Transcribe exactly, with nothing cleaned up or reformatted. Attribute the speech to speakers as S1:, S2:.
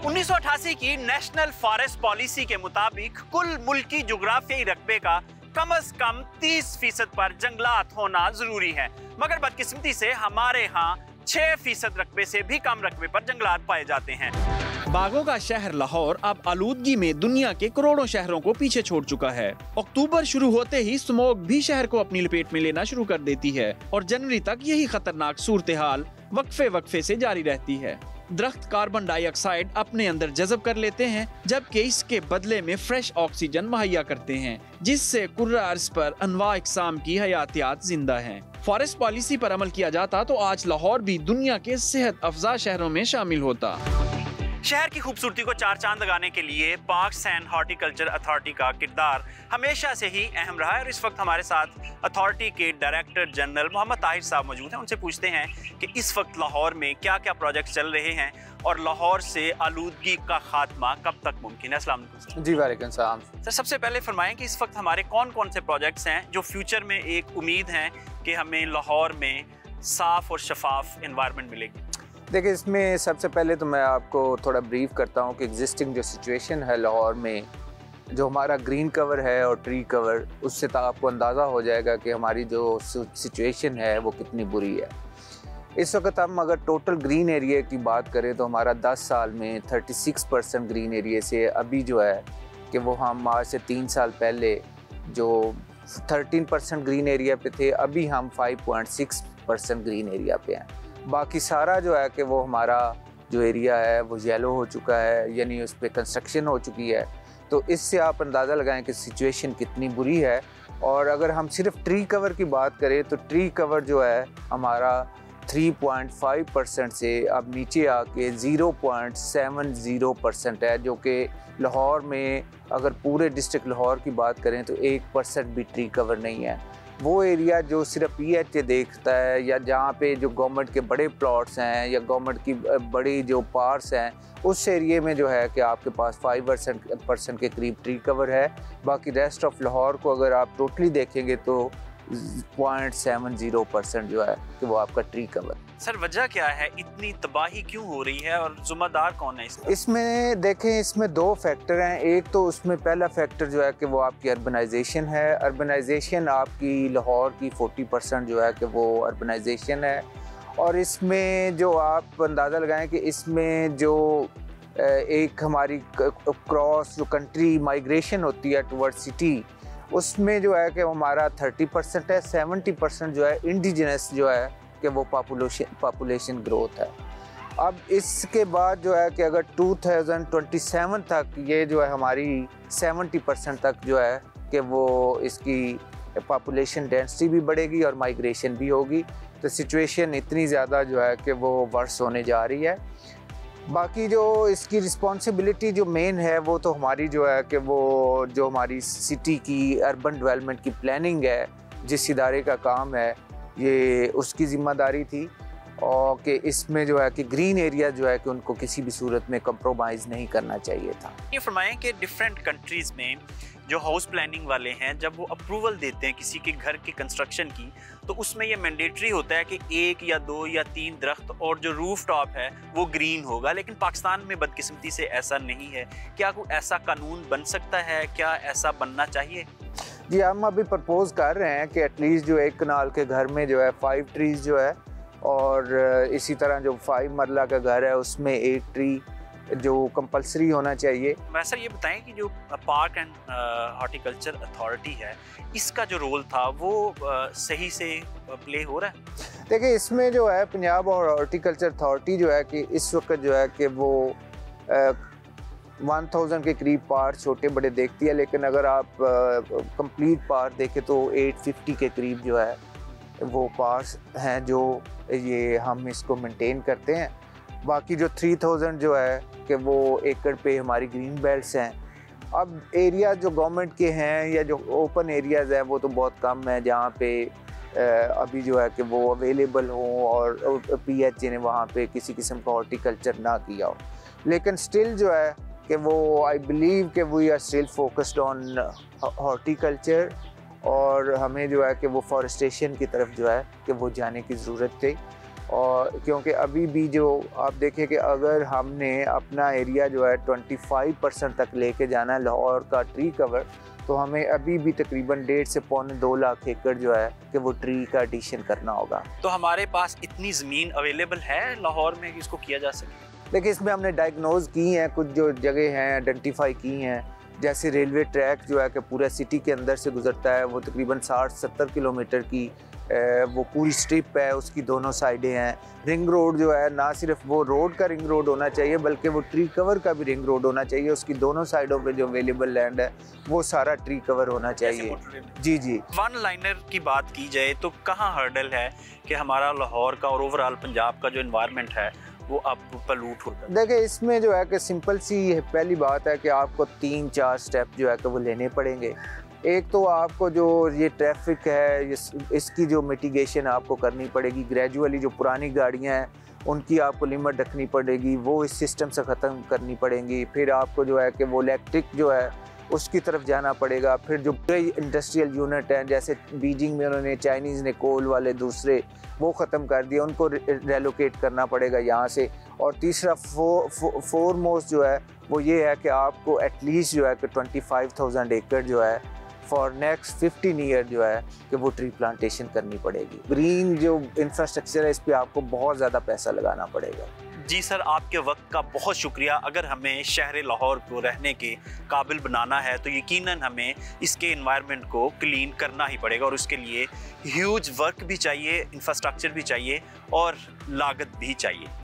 S1: उन्नीस सौ अठासी की नेशनल फॉरेस्ट पॉलिसी के मुताबिक कुल मुल्की जुग्राफियाई रकबे का कम अज कम तीस फीसद पर जंगलात होना जरूरी है, मगर बदकिस्मती से हमारे यहाँ छह फीसद रकबे से भी कम रकबे पर जंगलात पाए जाते हैं। बागों का शहर लाहौर अब आलूदगी में दुनिया के करोड़ों शहरों को पीछे छोड़ चुका है। अक्टूबर शुरू होते ही स्मोक भी शहर को अपनी लपेट में लेना शुरू कर देती है और जनवरी तक यही खतरनाक सूरत हाल वक्फे वक्फे से जारी रहती है। दरख्त कार्बन डाइऑक्साइड अपने अंदर जज़ब कर लेते हैं, जबकि इसके बदले में फ्रेश ऑक्सीजन मुहैया करते हैं, जिससे कुर्रा अर्ज़ पर अनवा इकसाम की हयातियात जिंदा हैं। फॉरेस्ट पॉलिसी पर अमल किया जाता तो आज लाहौर भी दुनिया के सेहत अफजा शहरों में शामिल होता। शहर की खूबसूरती को चार चांद लगाने के लिए पार्क्स एंड हॉर्टिकल्चर अथॉरिटी का किरदार हमेशा से ही अहम रहा है और इस वक्त हमारे साथ अथॉरिटी के डायरेक्टर जनरल मोहम्मद ताहिर साहब मौजूद हैं। उनसे पूछते हैं कि इस वक्त लाहौर में क्या क्या प्रोजेक्ट चल रहे हैं और लाहौर से आलूदगी का खात्मा कब तक मुमकिन है। अस्सलाम वालेकुम।
S2: जी वालेकुम सलाम।
S1: सर, सबसे पहले फरमाएं कि इस वक्त हमारे कौन कौन से प्रोजेक्ट्स हैं जो फ्यूचर में एक उम्मीद है कि हमें लाहौर में साफ और शफाफ एनवायरनमेंट मिलेगी।
S2: देखिए, इसमें सबसे पहले तो मैं आपको थोड़ा ब्रीफ करता हूँ कि एग्जिस्टिंग जो सिचुएशन है लाहौर में, जो हमारा ग्रीन कवर है और ट्री कवर, उससे तो आपको अंदाज़ा हो जाएगा कि हमारी जो सिचुएशन है वो कितनी बुरी है। इस वक्त हम अगर टोटल ग्रीन एरिया की बात करें तो हमारा दस साल में छत्तीस परसेंट ग्रीन एरिया से अभी जो है कि वो हम आज से तीन साल पहले जो तेरह परसेंट ग्रीन एरिया पे थे, अभी हम पाँच पॉइंट छह परसेंट ग्रीन एरिया पे हैं। बाकी सारा जो है कि वो हमारा जो एरिया है वो येलो हो चुका है, यानी उस पर कंस्ट्रक्शन हो चुकी है। तो इससे आप अंदाज़ा लगाएं कि सिचुएशन कितनी बुरी है। और अगर हम सिर्फ ट्री कवर की बात करें तो ट्री कवर जो है हमारा तीन पॉइंट पाँच परसेंट से अब नीचे आके ज़ीरो पॉइंट सात ज़ीरो परसेंट है, जो कि लाहौर में अगर पूरे डिस्ट्रिक्ट लाहौर की बात करें तो एक परसेंट भी ट्री कवर नहीं है। वो एरिया जो सिर्फ पी एच ए देखता है या जहाँ पे जो गवर्नमेंट के बड़े प्लॉट्स हैं या गवर्नमेंट की बड़ी जो पार्क्स हैं, उस एरिया में जो है कि आपके पास फाइव परसेंट परसेंट के करीब ट्री कवर है। बाकी रेस्ट ऑफ लाहौर को अगर आप टोटली देखेंगे तो पॉइंट सेवन ज़ीरो परसेंट जो है कि वो आपका ट्री कवर।
S1: सर, वजह क्या है, इतनी तबाही क्यों हो रही है और जिम्मेदार कौन है इसका?
S2: इसमें देखें, इसमें दो फैक्टर हैं। एक तो उसमें पहला फैक्टर जो है कि वो आपकी अर्बनाइजेशन है। अर्बनाइजेशन आपकी लाहौर की चालीस परसेंट जो है कि वो अर्बनाइजेशन है। और इसमें जो आप अंदाज़ा लगाएं कि इसमें जो एक हमारी क्रॉस जो कंट्री माइग्रेशन होती है टुवर्ड सिटी, उसमें जो है कि हमारा तीस परसेंट है। सत्तर परसेंट जो है इंडिजिनस जो है कि वो पॉपुलेशन पॉपुलेशन ग्रोथ है। अब इसके बाद जो है कि अगर दो हज़ार सत्ताईस तक ये जो है हमारी सत्तर परसेंट तक जो है कि वो इसकी पॉपुलेशन डेंसिटी भी बढ़ेगी और माइग्रेशन भी होगी, तो सिचुएशन इतनी ज़्यादा जो है कि वो वर्स होने जा रही है। बाकी जो इसकी रिस्पॉन्सिबिलिटी जो मेन है वो तो हमारी जो है कि वो जो हमारी सिटी की अर्बन डेवलपमेंट की प्लानिंग है, जिस इदारे का काम है, ये उसकी ज़िम्मेदारी थी। और कि इसमें जो है कि ग्रीन एरिया जो है कि उनको किसी भी सूरत में कंप्रोमाइज़ नहीं करना चाहिए था।
S1: ये फरमाएं कि डिफरेंट कंट्रीज़ में जो हाउस प्लानिंग वाले हैं, जब वो अप्रूवल देते हैं किसी के घर की कंस्ट्रक्शन की, तो उसमें ये मैंडेटरी होता है कि एक या दो या तीन दरख्त और जो रूफ टॉप है वो ग्रीन होगा। लेकिन पाकिस्तान में बदकिस्मती से ऐसा नहीं है। क्या कोई ऐसा कानून बन सकता है? क्या ऐसा बनना चाहिए?
S2: जी, हम अभी प्रपोज कर रहे हैं कि एटलीस्ट जो एक कनाल के घर में जो है फाइव ट्रीज़ जो है, और इसी तरह जो फाइव मरला का घर है उसमें एक ट्री जो कंपलसरी होना चाहिए।
S1: वैसे ये बताएं कि जो पार्क एंड हॉर्टिकल्चर अथॉरिटी है, इसका जो रोल था वो आ, सही से प्ले हो रहा है?
S2: देखिए, इसमें जो है पंजाब और हॉर्टिकल्चर अथॉरिटी जो है कि इस वक्त जो है कि वो वन थाउजेंड के करीब पार्क छोटे बड़े देखती है, लेकिन अगर आप कंप्लीट पार्क देखें तो एट फिफ्टी के करीब जो है वो पार्क हैं जो ये हम इसको मेंटेन करते हैं। बाकी जो थ्री थाउजेंड जो है कि वो एकड़ पे हमारी ग्रीन बेल्ट्स हैं। अब एरिया जो गवर्नमेंट के हैं या जो ओपन एरियाज़ हैं वो तो बहुत कम है जहाँ पे अभी जो है कि वो अवेलेबल हों और पी एच ए ने वहाँ पे किसी किस्म का हॉर्टिकल्चर ना किया हो। लेकिन स्टिल जो है कि वो आई बिलीव कि we are still focused on horticulture, और हमें जो है कि वो फॉरेस्टेशन की तरफ जो है कि वो जाने की ज़रूरत थी। और क्योंकि अभी भी जो आप देखें कि अगर हमने अपना एरिया जो है पच्चीस परसेंट तक लेके जाना है लाहौर का ट्री कवर, तो हमें अभी भी तकरीबन डेढ़ से पौने दो लाख एकड़ जो है कि वो ट्री का एडिशन करना होगा।
S1: तो हमारे पास इतनी ज़मीन अवेलेबल है लाहौर में कि इसको किया जा सके?
S2: देखिए, इसमें हमने डायग्नोज की हैं, कुछ जो जगह हैं आइडेंटिफाई की हैं, जैसे रेलवे ट्रैक जो है कि पूरा सिटी के अंदर से गुजरता है, वो तकरीबन साठ सत्तर किलोमीटर की वो पूरी स्ट्रिप है, उसकी दोनों साइडें हैं। रिंग रोड जो है, ना सिर्फ वो रोड का रिंग रोड होना चाहिए बल्कि वो ट्री कवर का भी रिंग रोड होना चाहिए। उसकी दोनों साइडों पे जो अवेलेबल लैंड है वो सारा ट्री कवर होना चाहिए। जी जी।
S1: वन लाइनर की बात की जाए तो कहाँ हर्डल है कि हमारा लाहौर का और ओवरऑल पंजाब का जो इन्वायरमेंट है वो अब पलूट होता है?
S2: देखिए, इसमें जो है कि सिंपल सी पहली बात है कि आपको तीन चार स्टेप जो है कि वो लेने पड़ेंगे। एक तो आपको जो ये ट्रैफिक है इस, इसकी जो मिटिगेशन आपको करनी पड़ेगी ग्रेजुअली। जो पुरानी गाड़ियां हैं उनकी आपको लिमिट रखनी पड़ेगी, वो इस सिस्टम से ख़त्म करनी पड़ेंगी। फिर आपको जो है कि वो इलेक्ट्रिक जो है उसकी तरफ जाना पड़ेगा। फिर जो कई इंडस्ट्रियल यूनिट हैं, जैसे बीजिंग में उन्होंने चाइनीज़ ने कोल वाले दूसरे वो ख़त्म कर दिए, उनको रेलोकेट करना पड़ेगा यहाँ से। और तीसरा फो, फो, फोर मोस्ट जो है वो ये है कि आपको एटलीस्ट जो है कि ट्वेंटी फाइव थाउजेंड एकड़ जो है फॉर नेक्स्ट फिफ्टीन ईयर जो है कि वो ट्री प्लांटेशन करनी पड़ेगी। ग्रीन जो इंफ्रास्ट्रक्चर है इस पर आपको बहुत ज़्यादा पैसा लगाना पड़ेगा।
S1: जी सर, आपके वक्त का बहुत शुक्रिया। अगर हमें शहर लाहौर को रहने के काबिल बनाना है तो यकीनन हमें इसके एनवायरनमेंट को क्लीन करना ही पड़ेगा, और उसके लिए ह्यूज वर्क भी चाहिए, इंफ्रास्ट्रक्चर भी चाहिए और लागत भी चाहिए।